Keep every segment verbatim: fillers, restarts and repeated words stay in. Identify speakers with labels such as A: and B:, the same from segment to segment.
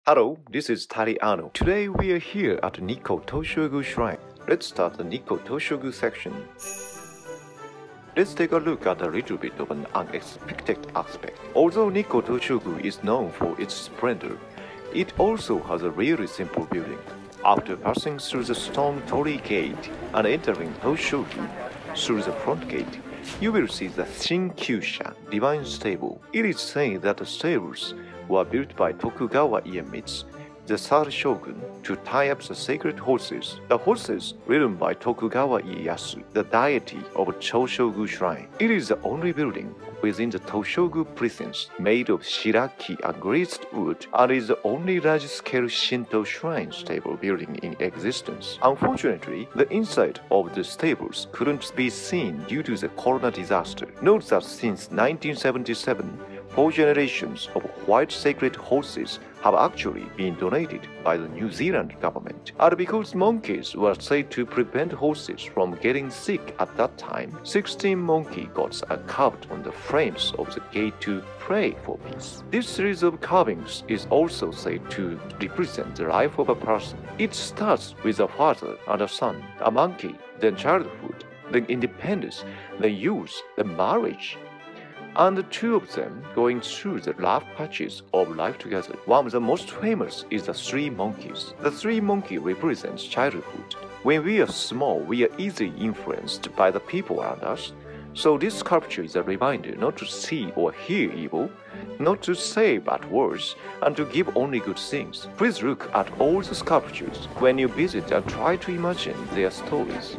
A: Hello, this is Tariano. Today we are here at Nikko Toshogu Shrine. Let's start the Nikko Toshogu section. Let's take a look at a little bit of an unexpected aspect. Although Nikko Toshogu is known for its splendor, it also has a really simple building. After passing through the stone torii gate and entering Toshogu through the front gate, you will see the Shinkyusha, Divine Stable. It is said that the stables were built by Tokugawa Iemitsu, the third shogun, to tie up the sacred horses. The horses ridden by Tokugawa Ieyasu, the deity of Toshogu Shrine. It is the only building within the Toshogu precincts made of shiraki and greased wood, and is the only large-scale Shinto shrine stable building in existence. Unfortunately, the inside of the stables couldn't be seen due to the corona disaster. Note that since nineteen seventy-seven, four generations of white sacred horses have actually been donated by the New Zealand government. And because monkeys were said to prevent horses from getting sick at that time, sixteen monkey gods are carved on the frames of the gate to pray for peace. This series of carvings is also said to represent the life of a person. It starts with a father and a son, a monkey, then childhood, then independence, then youth, then marriage, and the two of them going through the rough patches of life together. One of the most famous is the three monkeys. The three monkey represents childhood. When we are small, we are easily influenced by the people around us. So this sculpture is a reminder not to see or hear evil, not to say bad words, and to give only good things. Please look at all the sculptures when you visit and try to imagine their stories.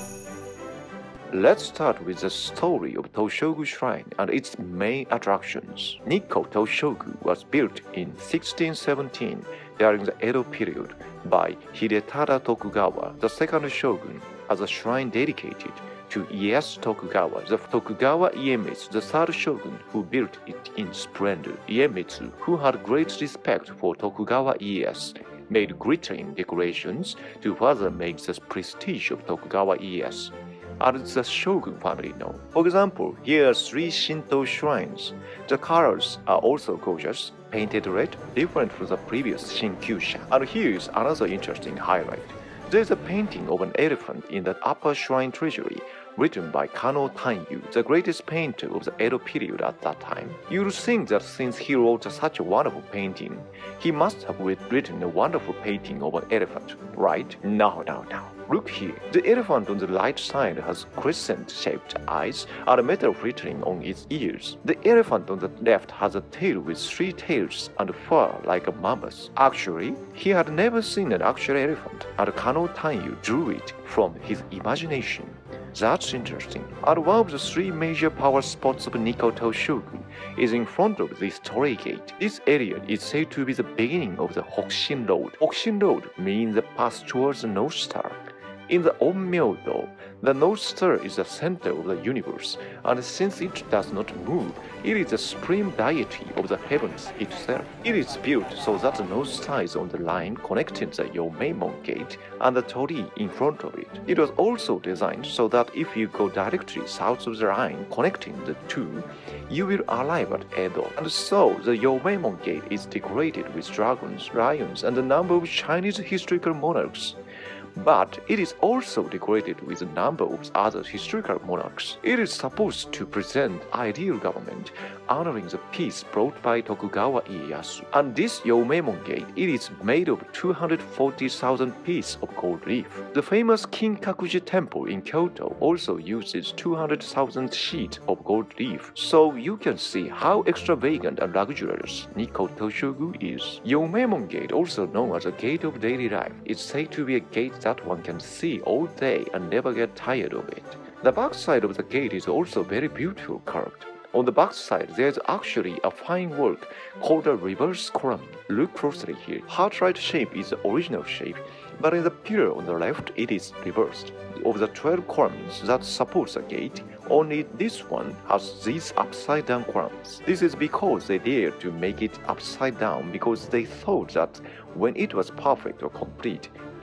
A: Let's start with the story of Toshogu Shrine and its main attractions. Nikko Toshogu was built in sixteen seventeen during the Edo period by Hidetada Tokugawa, the second shogun, as a shrine dedicated to Ieyasu Tokugawa, the Tokugawa Iemitsu, the third shogun, who built it in splendor. Iemitsu, who had great respect for Tokugawa Ieyasu, made glittering decorations to further make the prestige of Tokugawa Ieyasu and the shogun family known. For example, here are three Shinto shrines. The colors are also gorgeous, painted red, different from the previous Shinkyusha. And here is another interesting highlight. There is a painting of an elephant in the upper shrine treasury, written by Kano Tanyu, the greatest painter of the Edo period at that time. You'll think that since he wrote such a wonderful painting, he must have written a wonderful painting of an elephant, right? No, no, no. Look here. The elephant on the right side has crescent-shaped eyes and a metal flittering on its ears. The elephant on the left has a tail with three tails and fur like a mammoth. Actually, he had never seen an actual elephant, and Kano Tanyu drew it from his imagination. That's interesting. And one of the three major power spots of Nikko Toshogu is in front of this torii gate. This area is said to be the beginning of the Hokushin Road. Hokushin Road means the path towards the North Star. In the Onmyo, though, the North Star is the center of the universe, and since it does not move, it is the supreme deity of the heavens itself. It is built so that the North Star is on the line connecting the Yomeimon gate and the torii in front of it. It was also designed so that if you go directly south of the line connecting the two, you will arrive at Edo. And so, the Yomeimon gate is decorated with dragons, lions, and a number of Chinese historical monarchs. But it is also decorated with a number of other historical monarchs. It is supposed to present ideal government, honoring the peace brought by Tokugawa Ieyasu. And this Yomeimon gate, it is made of two hundred forty thousand pieces of gold leaf. The famous Kinkakuji temple in Kyoto also uses two hundred thousand sheets of gold leaf. So you can see how extravagant and luxurious Nikko Toshogu is. Yomeimon gate, also known as a gate of daily life, is said to be a gate that one can see all day and never get tired of it. The back side of the gate is also very beautiful carved. On the back side, there's actually a fine work called a reverse column. Look closely here. Heart-right shape is the original shape, but in the pillar on the left, it is reversed. Of the twelve columns that support the gate, only this one has these upside-down columns. This is because they dared to make it upside down because they thought that when it was perfect or complete,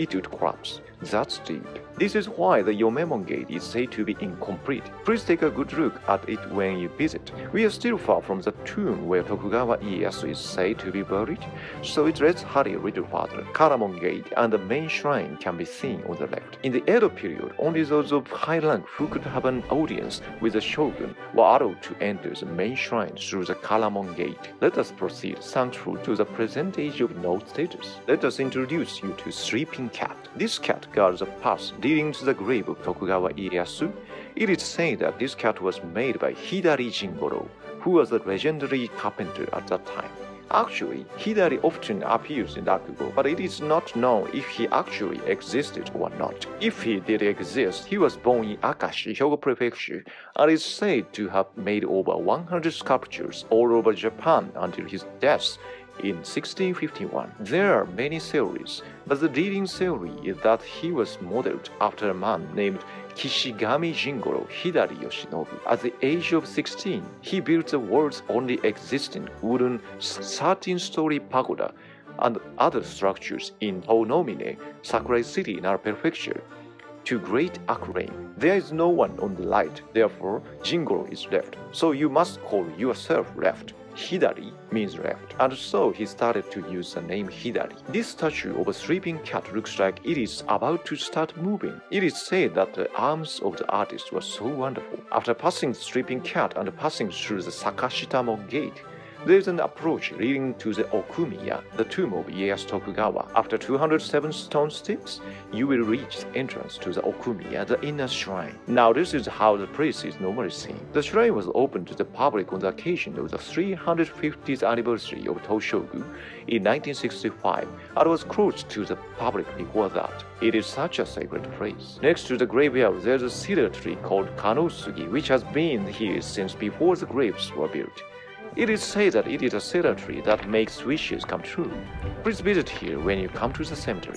A: it would collapse. That's deep. This is why the Yomemon Gate is said to be incomplete. Please take a good look at it when you visit. We are still far from the tomb where Tokugawa Ieyasu is said to be buried, so it let's hurry a little further. Karamon Gate and the main shrine can be seen on the left. In the Edo period, only those of high rank who could have an audience with the shogun were allowed to enter the main shrine through the Karamon Gate. Let us proceed thankful to the present age of no status. Let us introduce you to Sleeping Cat. This cat guards a path leading to the grave of Tokugawa Ieyasu. It is said that this cat was made by Hidari Jingoro, who was a legendary carpenter at that time. Actually, Hidari often appears in Rakugo, but it is not known if he actually existed or not. If he did exist, he was born in Akashi, Hyogo Prefecture, and is said to have made over one hundred sculptures all over Japan until his death in sixteen fifty-one. There are many theories, but the leading theory is that he was modeled after a man named Kishigami Jingoro Hidari Yoshinobu. At the age of sixteen, he built the world's only existing wooden thirteen-story pagoda and other structures in Honomine, Sakurai City in our prefecture, to great acclaim. There is no one on the right, therefore Jingoro is left, so you must call yourself left. Hidari means left, and so he started to use the name Hidari. This statue of a sleeping cat looks like it is about to start moving. It is said that the arms of the artist were so wonderful. After passing the sleeping cat and passing through the Sakashitamon Gate, there is an approach leading to the Okumiya, the tomb of Ieyasu Tokugawa. After two hundred seven stone steps, you will reach the entrance to the Okumiya, the inner shrine. Now this is how the place is normally seen. The shrine was opened to the public on the occasion of the three hundred fiftieth anniversary of Toshogu in nineteen sixty-five, and was closed to the public before that. It is such a sacred place. Next to the graveyard, there is a cedar tree called Kanosugi, which has been here since before the graves were built. It is said that it is a cedar tree that makes wishes come true. Please visit here when you come to the cemetery.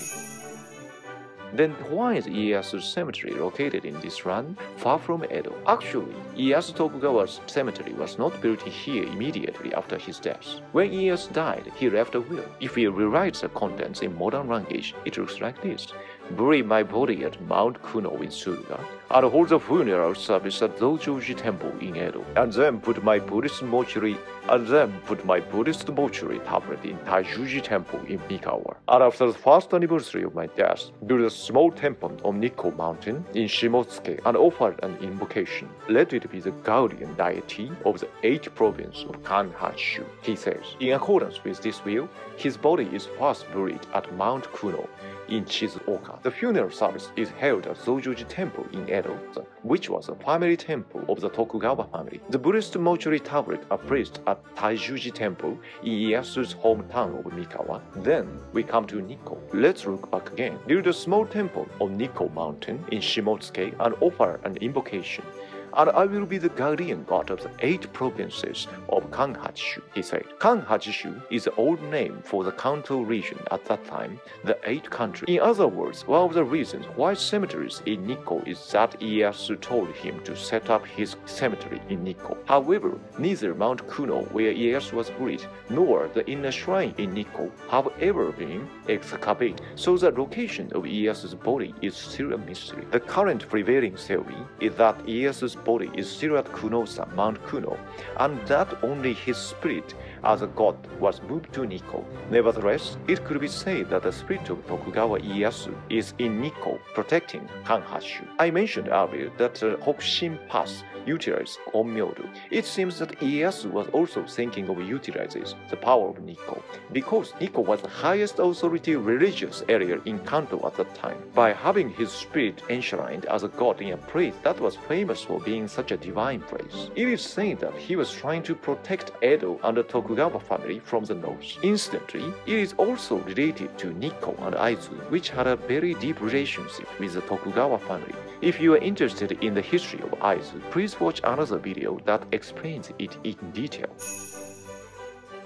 A: Then why is Ieyasu's cemetery located in this run, far from Edo? Actually, Ieyasu Tokugawa's cemetery was not built here immediately after his death. When Ieyasu died, he left a will. If we rewrite the contents in modern language, it looks like this. Bury my body at Mount Kuno in Suruga, and hold a funeral service at Zojoji Temple in Edo, and then put my Buddhist mortuary, and then put my Buddhist mortuary tablet in Taijuji Temple in Mikawa. And after the first anniversary of my death, build a small temple on Nikko mountain in Shimotsuke and offer an invocation. Let it be the guardian deity of the eighth province of Kanhanshu, he says. In accordance with this will, his body is first buried at Mount Kuno in Shizuoka. The funeral service is held at Zojoji Temple in Edo, which was a family temple of the Tokugawa family. The Buddhist mortuary tablet are placed at Taijuji Temple in Ieyasu's hometown of Mikawa. Then we come to Nikko. Let's look back again. Build a small temple on Nikko mountain in Shimotsuke and offer an invocation. And I will be the guardian god of the eight provinces of Kanhachi, he said. Kanhachi is the old name for the Kanto region at that time, the eighth country. In other words, one of the reasons why cemeteries in Nikko is that Ieyasu told him to set up his cemetery in Nikko. However, neither Mount Kuno, where Ieyasu was buried, nor the inner shrine in Nikko have ever been excavated, so the location of Ieyasu's body is still a mystery. The current prevailing theory is that Ieyasu's body is still at Kuno-san, Mount Kuno, and that only his spirit as a god was moved to Nikko. Nevertheless, it could be said that the spirit of Tokugawa Ieyasu is in Nikko, protecting Kanhachi. I mentioned earlier that the Hokushin Pass utilizes Onmyodo. It seems that Ieyasu was also thinking of utilizing the power of Nikko, because Nikko was the highest authority religious area in Kanto at that time. By having his spirit enshrined as a god in a place that was famous for being such a divine place, it is said that he was trying to protect Edo and the Tokugawa family from the north. Incidentally, it is also related to Nikko and Aizu, which had a very deep relationship with the Tokugawa family. If you are interested in the history of Aizu, please watch another video that explains it in detail.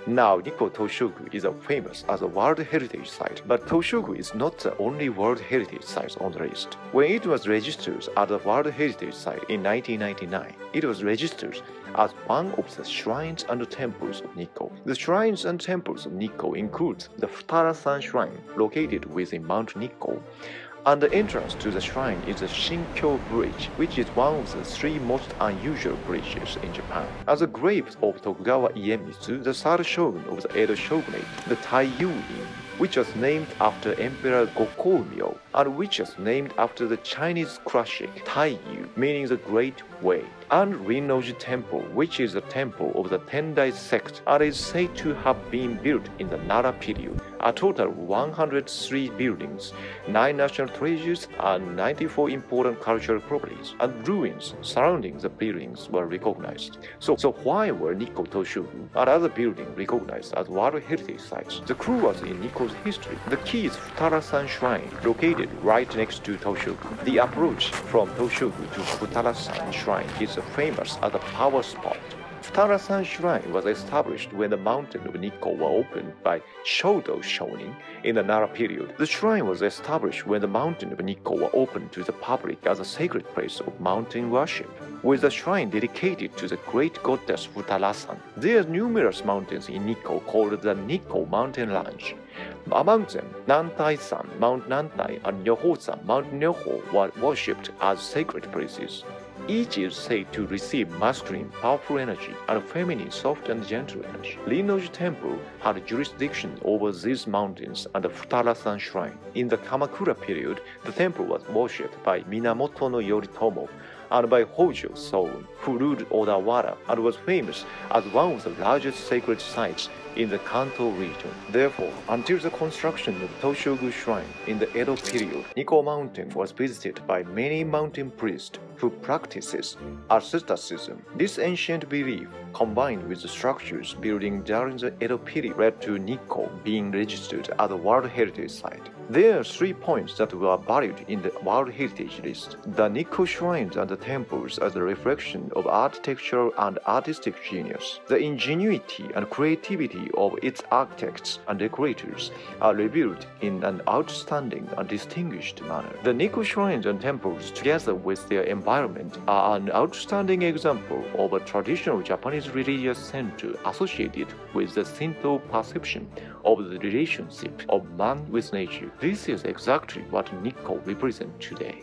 A: Now, Nikko Toshogu is famous as a World Heritage Site, but Toshogu is not the only World Heritage Site on the list. When it was registered as a World Heritage Site in nineteen ninety-nine, it was registered as one of the shrines and temples of Nikko. The shrines and temples of Nikko include the Futara-san Shrine, located within Mount Nikko, and the entrance to the shrine is the Shinkyo Bridge, which is one of the three most unusual bridges in Japan. As a grave of Tokugawa Iemitsu, the third shogun of the Edo shogunate, the Taiyuin, which was named after Emperor Gokoumyo, and which was named after the Chinese classic Taiyu, meaning the Great Way, and Rinnoji Temple, which is a temple of the Tendai sect and is said to have been built in the Nara period. A total of one hundred three buildings, nine national treasures, and ninety-four important cultural properties and ruins surrounding the buildings were recognized. So, so why were Nikko Toshogu and other buildings recognized as World Heritage Sites? The clue was in Nikko's history. The key is Futara-san Shrine, located right next to Toshogu. The approach from Toshogu to Futara-san Shrine is famous as a power spot. Futara-san Shrine was established when the mountain of Nikko were opened by Shodo Shonin in the Nara period. The shrine was established when the mountain of Nikko were opened to the public as a sacred place of mountain worship, with the shrine dedicated to the great goddess Futara-san. There are numerous mountains in Nikko called the Nikko Mountain Range. Among them, Nantai-san, Mount Nantai, and Nyoho-san, Mount Nyoho, were worshipped as sacred places. Each is said to receive masculine, powerful energy and feminine, soft and gentle energy. Rinnoji Temple had jurisdiction over these mountains and the Futara-san Shrine. In the Kamakura period, the temple was worshipped by Minamoto no Yoritomo and by Hojo Soun, who ruled Odawara and was famous as one of the largest sacred sites in the Kanto region. Therefore, until the construction of Toshogu Shrine in the Edo period, Nikko Mountain was visited by many mountain priests who practices asceticism. This ancient belief, combined with the structures building during the Edo period, led to Nikko being registered as a World Heritage Site. There are three points that were valued in the World Heritage list. The Nikko shrines and the temples as a reflection of architectural and artistic genius. The ingenuity and creativity of its architects and decorators are revealed in an outstanding and distinguished manner. The Nikko shrines and temples, together with their environment, are an outstanding example of a traditional Japanese religious center associated with the Shinto perception of the relationship of man with nature. This is exactly what Nikko represents today.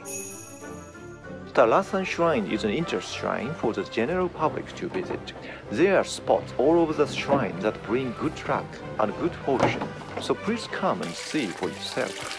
A: The Futara-san Shrine is an interest shrine for the general public to visit. There are spots all over the shrine that bring good luck and good fortune, so please come and see for yourself.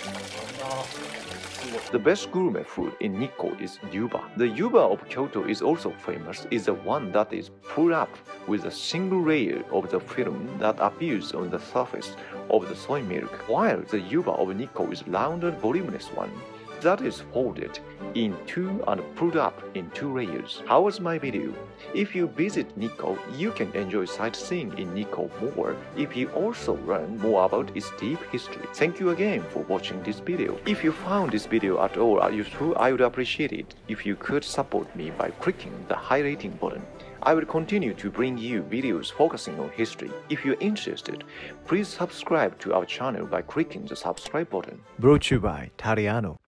A: The best gourmet food in Nikko is yuba. The yuba of Kyoto is also famous, is the one that is pulled up with a single layer of the film that appears on the surface of the soy milk, while the yuba of Nikko is round and voluminous one that is folded in two and pulled up in two layers. How was my video? If you visit Nikko, you can enjoy sightseeing in Nikko more if you also learn more about its deep history. Thank you again for watching this video. If you found this video at all useful, I would appreciate it if you could support me by clicking the high rating button. I will continue to bring you videos focusing on history. If you're interested, please subscribe to our channel by clicking the subscribe button.
B: Brought to you by Tariano.